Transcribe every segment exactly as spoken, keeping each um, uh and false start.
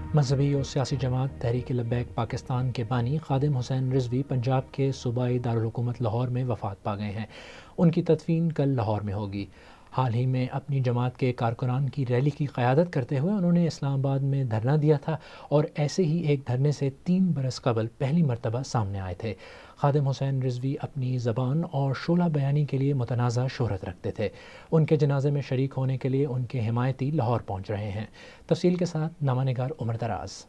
مذہبی اور سیاسی جماعت تحریک لبیک پاکستان کے بانی خادم حسین رضوی پنجاب کے صوبائی دارالحکومت لاہور میں وفات پا گئے ہیں۔ ان کی تدفین کل لاہور میں ہوگی۔ حال ہی میں اپنی جماعت کے کارکنان کی ریلی کی قیادت کرتے ہوئے انہوں نے اسلام آباد میں دھرنا دیا تھا اور ایسے ہی ایک دھرنے سے تین برس قبل پہلی مرتبہ سامنے آئے تھے۔ خادم حسین رضوی اپنی زبان اور شعلہ بیانی کے لیے متنازع شہرت رکھتے تھے۔ ان کے جنازے میں شریک ہونے کے لیے ان کے حمایتی لاہور پہنچ رہے ہیں۔ تفصیل کے ساتھ نامہ نگار عمر دراز۔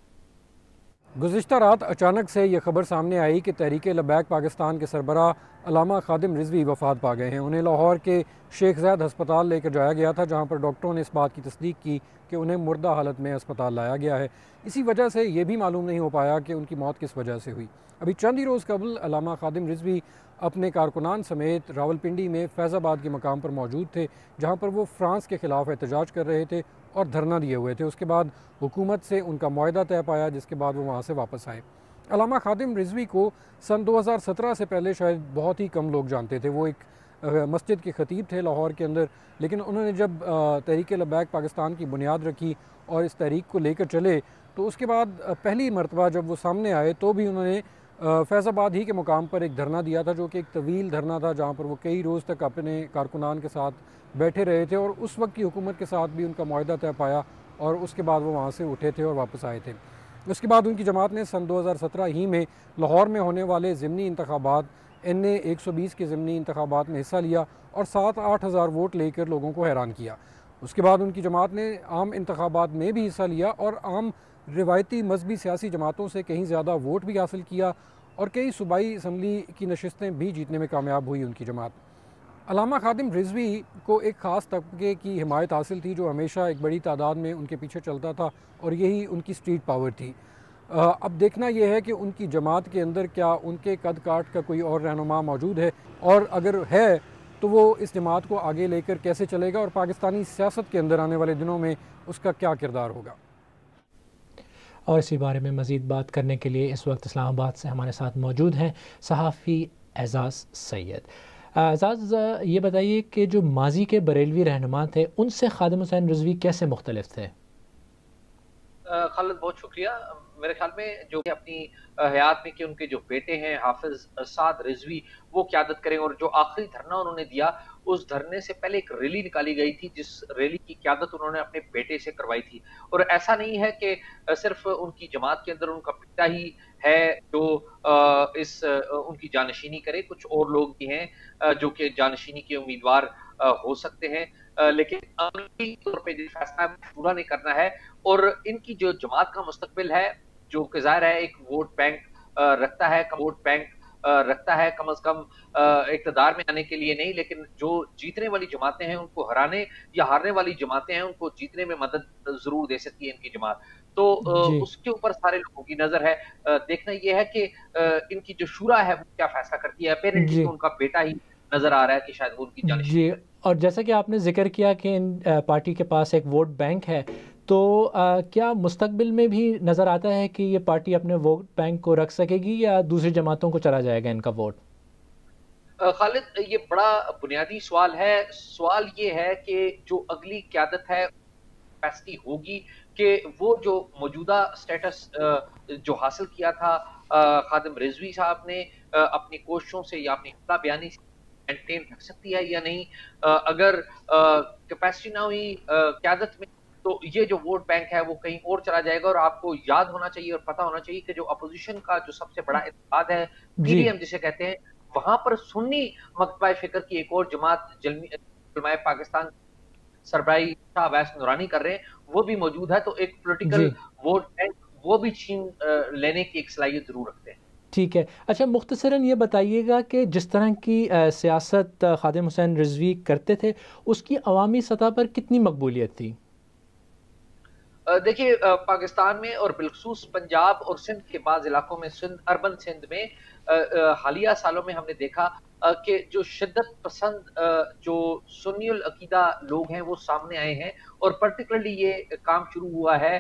گزشتہ رات اچانک سے یہ خبر سامنے آئی کہ تحریک لبیک پاکستان کے سربراہ علامہ خادم رضوی وفات پا گئے ہیں۔ انہیں لاہور کے شیخ زاید ہسپتال لے کر جایا گیا تھا، جہاں پر ڈاکٹروں نے اس بات کی تصدیق کی کہ انہیں مردہ حالت میں ہسپتال لایا گیا ہے۔ اسی وجہ سے یہ بھی معلوم نہیں ہو پایا کہ ان کی موت کس وجہ سے ہوئی۔ ابھی چند ہی روز قبل علامہ خادم رضوی اپنے کارکنان سمیت راولپنڈی میں فیض آباد کے مقام پر موجود تھے، جہاں پر وہ فرانس کے خلاف احتجاج کر رہے تھے اور دھرنا دیے ہوئے تھے۔ اس کے بعد حکومت سے ان کا معاہدہ طے پایا، جس کے بعد وہ وہاں سے واپس آئے۔ علامہ خادم رضوی کو سن دو ہزار سترہ سے پہلے شاید بہت ہی کم لوگ جانتے تھے۔ وہ ایک مسجد کے خطیب تھے لاہور کے اندر، لیکن انہوں نے جب تحریک لبیک پاکستان کی بنیاد رکھی اور اس تحریک کو لے کر چلے، تو اس کے بعد پہلی مرتبہ جب وہ سامنے آئے تو بھی انہوں نے فیض آباد ہی کے مقام پر ایک دھرنا دیا تھا، جو کہ ایک طویل دھرنا تھا، جہاں پر وہ کئی روز تک اپنے کارکنان کے ساتھ بیٹھے رہے تھے اور اس وقت کی حکومت کے ساتھ بھی ان کا معاہدہ طے پایا اور اس کے بعد وہ وہاں سے اٹھے تھے اور واپس آئے تھے۔ اس کے بعد ان کی جماعت نے سن دو ہزار سترہ ہی میں لاہور میں ہونے والے ضمنی انتخابات این اے ایک سو بیس کے ضمنی انتخابات میں حصہ لیا اور سات آٹھ ہزار ووٹ لے کر لوگوں کو حیران کیا۔ اس کے بعد ان کی جماعت نے عام انتخابات میں بھی حصہ لیا اور عام روایتی مذہبی سیاسی جماعتوں سے کہیں زیادہ ووٹ بھی حاصل کیا اور کئی صوبائی اسمبلی کی نشستیں بھی جیتنے میں کامیاب ہوئی ان کی جماعت۔ علامہ خادم رضوی کو ایک خاص طبقے کی حمایت حاصل تھی، جو ہمیشہ ایک بڑی تعداد میں ان کے پیچھے چلتا تھا اور یہی ان کی اسٹریٹ پاور تھی۔ اب دیکھنا یہ ہے کہ ان کی جماعت کے اندر کیا ان کے قد کاٹ کا کوئی اور رہنما موجود ہے، اور اگر ہے تو وہ اس جماعت کو آگے لے کر کیسے چلے گا اور پاکستانی سیاست کے اندر آنے والے دنوں میں اس کا کیا کردار ہوگا۔ اور اسی بارے میں مزید بات کرنے کے لیے اس وقت اسلام آباد سے ہمارے ساتھ موجود ہیں صحافی اعزاز سید۔ اعزاز، یہ بتائیے کہ جو ماضی کے بریلوی رہنما تھے ان سے خادم حسین رضوی کیسے مختلف تھے؟ خالد بہت شکریہ۔ میرے خیال میں جو کہ اپنی حیات میں کہ ان کے جو بیٹے ہیں حافظ سعد رضوی وہ قیادت کریں، اور جو آخری دھرنا انہوں نے دیا اس دھرنے سے پہلے ایک ریلی نکالی گئی تھی جس ریلی کی قیادت انہوں نے اپنے بیٹے سے کروائی تھی۔ اور ایسا نہیں ہے کہ صرف ان کی جماعت کے اندر ان کا بیٹا ہی ہے جو اس ان کی جانشینی کرے، کچھ اور لوگ بھی ہیں جو کہ جانشینی کے امیدوار ہو سکتے ہیں، لیکن عملی طور پہ جو فیصلہ پورا نہیں کرنا ہے۔ اور ان کی جو جماعت کا مستقبل ہے جو کہ ظاہر ہے ایک ووٹ بینک رکھتا ہے ووٹ بینک رکھتا ہے کم از کم اقتدار میں آنے کے لیے نہیں، لیکن جو جیتنے والی جماعتیں ہیں ان کو ہرانے یا ہارنے والی جماعتیں ہیں ان کو جیتنے میں مدد ضرور دے سکتی ہے ان کی جماعت۔ تو جی۔ اس کے اوپر سارے لوگوں کی نظر ہے۔ دیکھنا یہ ہے کہ ان کی جو شورا ہے وہ کیا فیصلہ کرتی ہے۔ اپیرنٹلی جی۔ تو ان کا بیٹا ہی نظر آ رہا ہے کہ شاید وہ ان کی جانشین جی۔ اور جیسا کہ آپ نے ذکر کیا کہ ان پارٹی کے پاس ایک ووٹ بینک ہے، تو کیا مستقبل میں بھی نظر آتا ہے کہ یہ پارٹی اپنے ووٹ بینک کو رکھ سکے گی یا دوسری جماعتوں کو چلا جائے گا ان کا ووٹ؟ خالد، یہ بڑا بنیادی سوال ہے۔ سوال یہ ہے کہ جو اگلی قیادت ہے فیصلہ ہوگی کہ وہ جو موجودہ سٹیٹس جو حاصل کیا تھا خادم رضوی صاحب نے اپنی کوششوں سے یا اپنی خلا بیانی سے مینٹین رکھ سکتی ہے یا نہیں۔ اگر کیپیسٹی نہ ہوئی قیادت میں تو یہ جو ووٹ بینک ہے وہ کہیں اور چلا جائے گا۔ اور آپ کو یاد ہونا چاہیے اور پتہ ہونا چاہیے کہ جو اپوزیشن کا جو سب سے بڑا اتحاد ہے پی ڈی ایم جسے کہتے ہیں، وہاں پر سنی مکتبہ فکر کی ایک اور جماعت علماء پاکستان سربراہی شاہ اویس نورانی کر رہے ہیں، وہ بھی موجود ہے۔ تو ایک پولیٹیکل ووٹ بینک وہ بھی چھین لینے کی ایک صلاحیت ضرور رکھتے ہیں۔ ٹھیک ہے، اچھا مختصراً یہ بتائیے گا کہ جس طرح کی سیاست خادم حسین رضوی کرتے تھے اس کی عوامی سطح پر کتنی مقبولیت تھی؟ دیکھیے پاکستان میں اور بالخصوص پنجاب اور سندھ کے بعض علاقوں میں، سندھ اربن سندھ میں حالیہ سالوں میں ہم نے دیکھا کہ جو شدت پسند جو سنی العقیدہ لوگ ہیں وہ سامنے آئے ہیں، اور پرٹیکولرلی یہ کام شروع ہوا ہے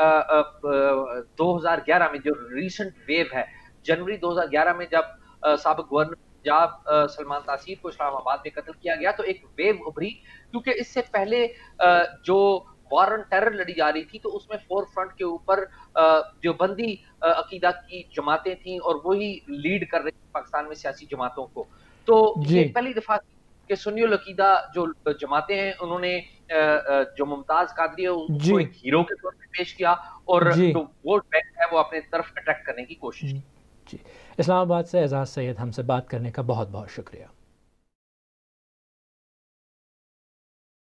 دو ہزار گیارہ میں، جو ریسنٹ ویو ہے جنوری دو ہزار گیارہ میں جب سابق گورنر پنجاب سلمان تاثیر کو اسلام آباد میں قتل کیا گیا تو ایک ویو ابھری، کیونکہ اس سے پہلے جو وار آن ٹیرر لڑی جا رہی تھی تو اس میں فور فرنٹ کے اوپر جو بندی عقیدہ کی جماعتیں تھیں اور وہی لیڈ کر رہی تھی پاکستان میں سیاسی جماعتوں کو. تو یہ پہلی دفعہ کہ سنی العقیدہ جو جماعتیں ہیں انہوں نے جو ممتاز قادری ہے اس کو ایک ہیرو کے طور پہ پیش کیا اور جو ووٹ بینک ہے وہ اپنے طرف اٹریکٹ کرنے کی کوشش کی. جی اسلام آباد سے اعزاز سید ہم سے بات کرنے کا بہت بہت شکریہ.